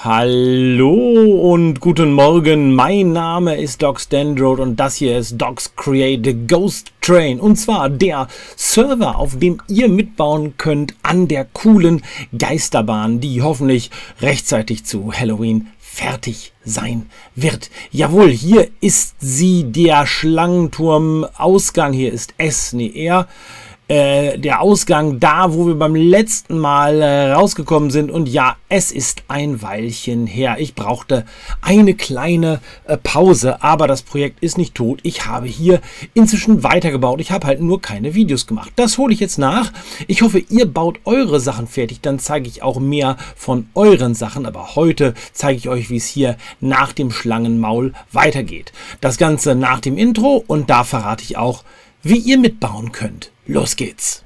Hallo und guten Morgen, mein Name ist Docs Dendroth und das hier ist Docs Create a Ghost Train, und zwar der Server, auf dem ihr mitbauen könnt an der coolen Geisterbahn, die hoffentlich rechtzeitig zu Halloween fertig sein wird. Jawohl, hier ist sie, der Schlangenturm-Ausgang, hier ist R, der Ausgang da, wo wir beim letzten Mal rausgekommen sind. Und ja, es ist ein Weilchen her. Ich brauchte eine kleine Pause, aber das Projekt ist nicht tot. Ich habe hier inzwischen weitergebaut. Ich habe halt nur keine Videos gemacht. Das hole ich jetzt nach. Ich hoffe, ihr baut eure Sachen fertig. Dann zeige ich auch mehr von euren Sachen. Aber heute zeige ich euch, wie es hier nach dem Schlangenmaul weitergeht. Das Ganze nach dem Intro, und da verrate ich auch, wie ihr mitbauen könnt. Los geht's!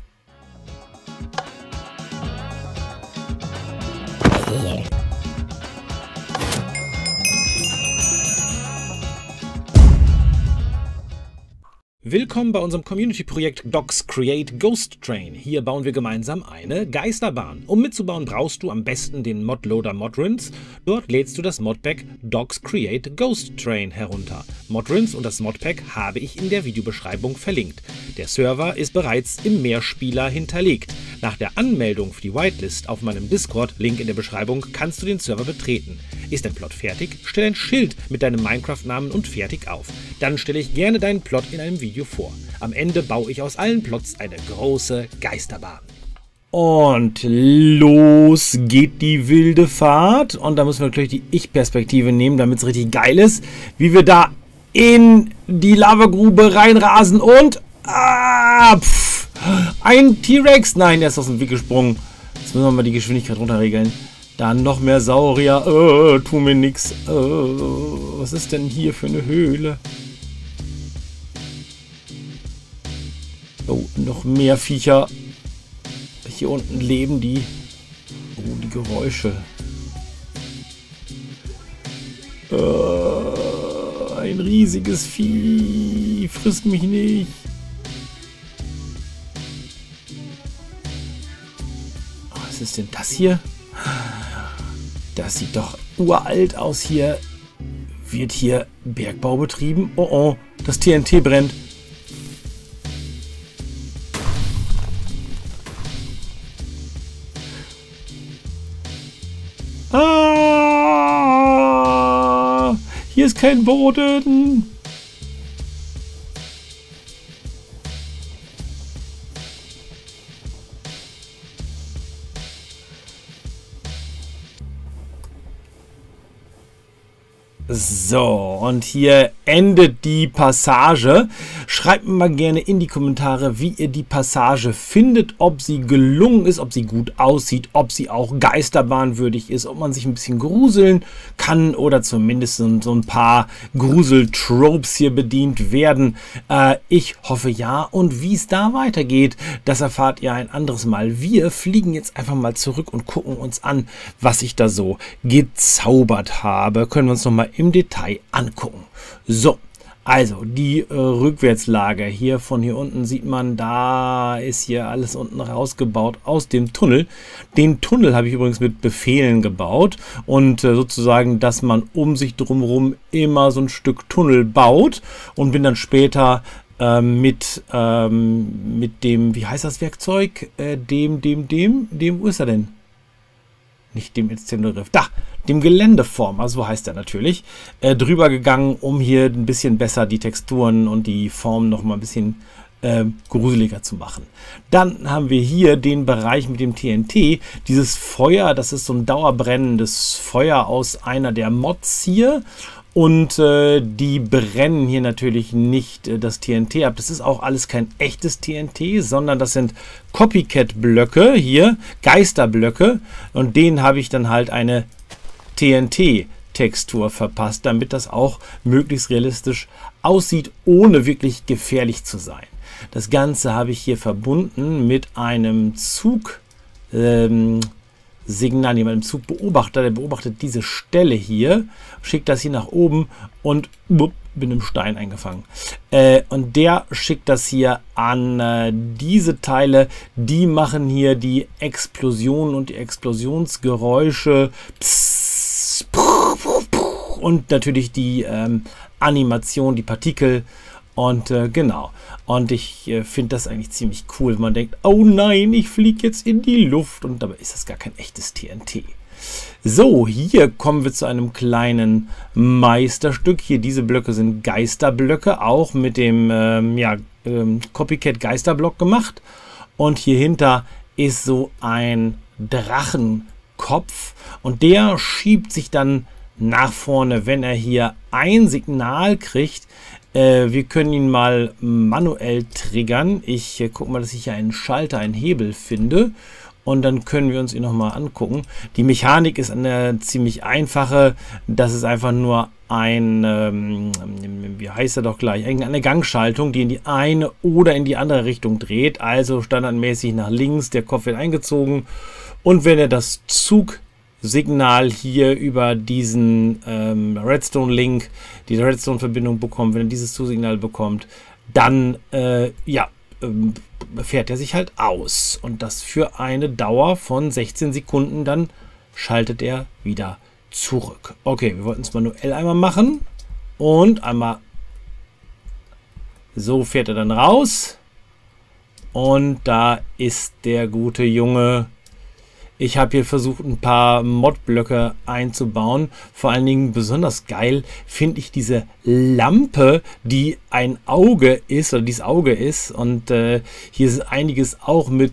Willkommen bei unserem Community-Projekt Docs Create Ghost Train. Hier bauen wir gemeinsam eine Geisterbahn. Um mitzubauen, brauchst du am besten den Modloader Modrinse. Dort lädst du das Modpack Docs Create Ghost Train herunter. Modrinse und das Modpack habe ich in der Videobeschreibung verlinkt. Der Server ist bereits im Mehrspieler hinterlegt. Nach der Anmeldung für die Whitelist auf meinem Discord, Link in der Beschreibung, kannst du den Server betreten. Ist dein Plot fertig? Stell ein Schild mit deinem Minecraft-Namen und fertig auf. Dann stelle ich gerne deinen Plot in einem Video vor. Am Ende baue ich aus allen Plots eine große Geisterbahn. Und los geht die wilde Fahrt. Und da müssen wir natürlich die Ich-Perspektive nehmen, damit es richtig geil ist. Wie wir da in die Lavagrube reinrasen und... ein T-Rex! Nein, der ist aus dem Weg gesprungen. Jetzt müssen wir mal die Geschwindigkeit runterregeln. Dann noch mehr Saurier. Tu mir nix. Was ist denn hier für eine Höhle? Oh, noch mehr Viecher. Hier unten leben die. Oh, die Geräusche. Ein riesiges Vieh. Frisst mich nicht. Was ist denn das hier? Das sieht doch uralt aus hier. Wird hier Bergbau betrieben? Oh oh, das TNT brennt. Hier ist kein Boden. So, und hier endet die Passage. Schreibt mir mal gerne in die Kommentare, wie ihr die Passage findet, ob sie gelungen ist, ob sie gut aussieht, ob sie auch geisterbahnwürdig ist, ob man sich ein bisschen gruseln kann oder zumindest so ein paar Grusel-Tropes hier bedient werden. Ich hoffe ja, und wie es da weitergeht, das erfahrt ihr ein anderes Mal. Wir fliegen jetzt einfach mal zurück und gucken uns an, was ich da so gezaubert habe. Können wir uns nochmal im Detail angucken. So, also die Rückwärtslage hier von hier unten sieht man, da ist hier alles unten rausgebaut aus dem Tunnel. Den Tunnel habe ich übrigens mit Befehlen gebaut und sozusagen, dass man um sich drumherum immer so ein Stück Tunnel baut, und bin dann später mit dem, wie heißt das Werkzeug? Wo ist er denn? Nicht dem Inständergriff. Da, dem Geländeformer, so heißt er natürlich, drüber gegangen, um hier ein bisschen besser die Texturen und die Formen noch mal ein bisschen gruseliger zu machen. Dann haben wir hier den Bereich mit dem TNT. Dieses Feuer, das ist so ein dauerbrennendes Feuer aus einer der Mods hier. Und die brennen hier natürlich nicht das TNT ab. Das ist auch alles kein echtes TNT, sondern das sind Copycat-Blöcke hier, Geisterblöcke. Und denen habe ich dann halt eine TNT-Textur verpasst, damit das auch möglichst realistisch aussieht, ohne wirklich gefährlich zu sein. Das Ganze habe ich hier verbunden mit einem Zug. Signal, jemand im Zugbeobachter, der beobachtet diese Stelle hier, schickt das hier nach oben und bin im Stein eingefangen. Und der schickt das hier an diese Teile, die machen hier die Explosionen und die Explosionsgeräusche. Psst, und natürlich die Animation, die Partikel. Und genau. Und ich finde das eigentlich ziemlich cool, wenn man denkt, oh nein, ich fliege jetzt in die Luft. Und dabei ist das gar kein echtes TNT. So, hier kommen wir zu einem kleinen Meisterstück. Hier, diese Blöcke sind Geisterblöcke, auch mit dem Copycat Geisterblock gemacht. Und hier hinter ist so ein Drachenkopf. Und der schiebt sich dann nach vorne, wenn er hier ein Signal kriegt. Wir können ihn mal manuell triggern. Ich gucke mal, dass ich hier einen Schalter, einen Hebel finde. Und dann können wir uns ihn nochmal angucken. Die Mechanik ist eine ziemlich einfache. Das ist einfach nur ein, wie heißt er doch gleich, eine Gangschaltung, die in die eine oder in die andere Richtung dreht. Also standardmäßig nach links, der Kopf wird eingezogen. Und wenn er das Zugsignal hier über diesen Redstone-Link, diese Redstone-Verbindung bekommt, wenn er dieses Zugsignal bekommt, dann, fährt er sich halt aus. Und das für eine Dauer von 16 Sekunden, dann schaltet er wieder zurück. Okay, wir wollten es manuell einmal machen. Und einmal so fährt er dann raus. Und da ist der gute Junge. Ich habe hier versucht, ein paar Modblöcke einzubauen. Vor allen Dingen besonders geil finde ich diese Lampe, die ein Auge ist, oder dieses Auge ist. Und hier ist einiges auch mit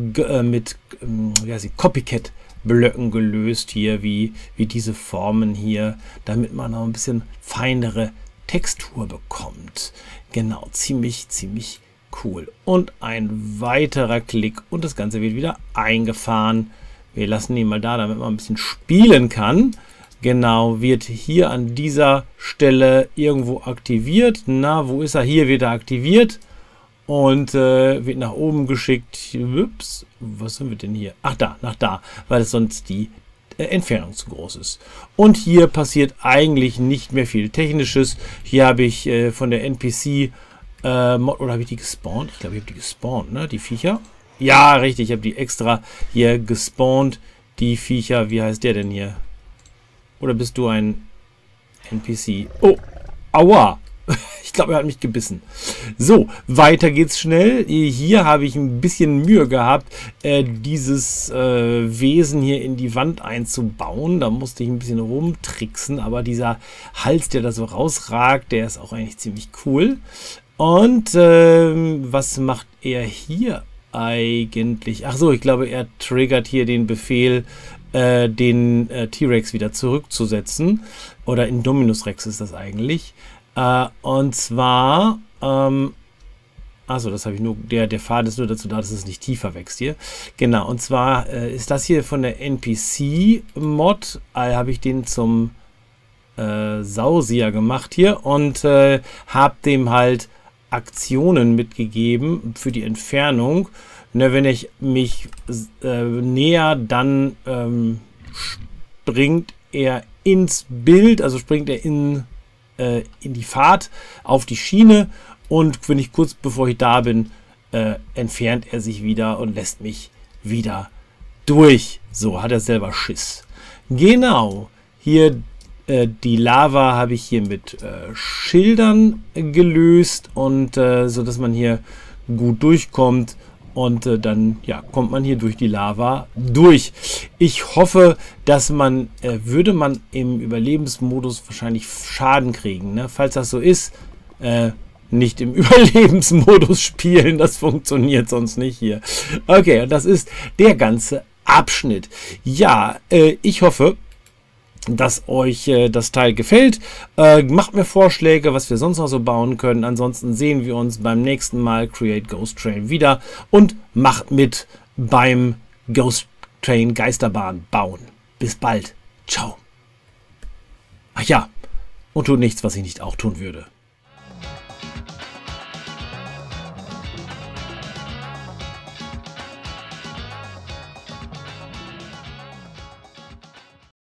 Copycat-Blöcken gelöst hier, wie diese Formen hier, damit man noch ein bisschen feinere Textur bekommt. Genau, ziemlich cool. Und ein weiterer Klick und das Ganze wird wieder eingefahren. Wir lassen ihn mal da, damit man ein bisschen spielen kann. Genau, wird hier an dieser Stelle irgendwo aktiviert. Na, wo ist er? Hier wird er aktiviert und wird nach oben geschickt. Ups, was sind wir denn hier? Ach, da, nach da, weil es sonst die Entfernung zu groß ist. Und hier passiert eigentlich nicht mehr viel Technisches. Hier habe ich von der NPC oder habe ich die gespawnt? Ich glaube, ich habe die gespawnt, ne? Die Viecher. Ja, richtig, ich habe die extra hier gespawnt. Die Viecher, wie heißt der denn hier? Oder bist du ein NPC? Oh, aua. Ich glaube, er hat mich gebissen. So, weiter geht's schnell. Hier habe ich ein bisschen Mühe gehabt, dieses Wesen hier in die Wand einzubauen. Da musste ich ein bisschen rumtricksen, aber dieser Hals, der da so rausragt, der ist auch eigentlich ziemlich cool. Und was macht er hier eigentlich? Ach so, ich glaube, er triggert hier den Befehl, den T-Rex wieder zurückzusetzen. Oder Indominus Rex ist das eigentlich. Und zwar, also das habe ich nur, der Pfad ist nur dazu da, dass es nicht tiefer wächst hier. Genau, und zwar ist das hier von der NPC-Mod, habe ich den zum Sausier gemacht hier und habe dem halt Aktionen mitgegeben für die Entfernung. Ne, wenn ich mich näher, dann springt er ins Bild, also springt er in die Fahrt auf die Schiene, und wenn ich kurz bevor ich da bin, entfernt er sich wieder und lässt mich wieder durch. So hat er selber Schiss. Genau, hier die Lava habe ich hier mit Schildern gelöst, und so dass man hier gut durchkommt, und dann ja, kommt man hier durch die Lava durch. Ich hoffe, dass man, würde man im Überlebensmodus wahrscheinlich Schaden kriegen. Ne? Falls das so ist, nicht im Überlebensmodus spielen, das funktioniert sonst nicht hier. Okay, und das ist der ganze Abschnitt. Ja, ich hoffe, dass euch das Teil gefällt. Macht mir Vorschläge, was wir sonst noch so bauen können. Ansonsten sehen wir uns beim nächsten Mal Create Ghost Train wieder, und macht mit beim Ghost Train Geisterbahn bauen. Bis bald. Ciao. Ach ja, und tut nichts, was ich nicht auch tun würde.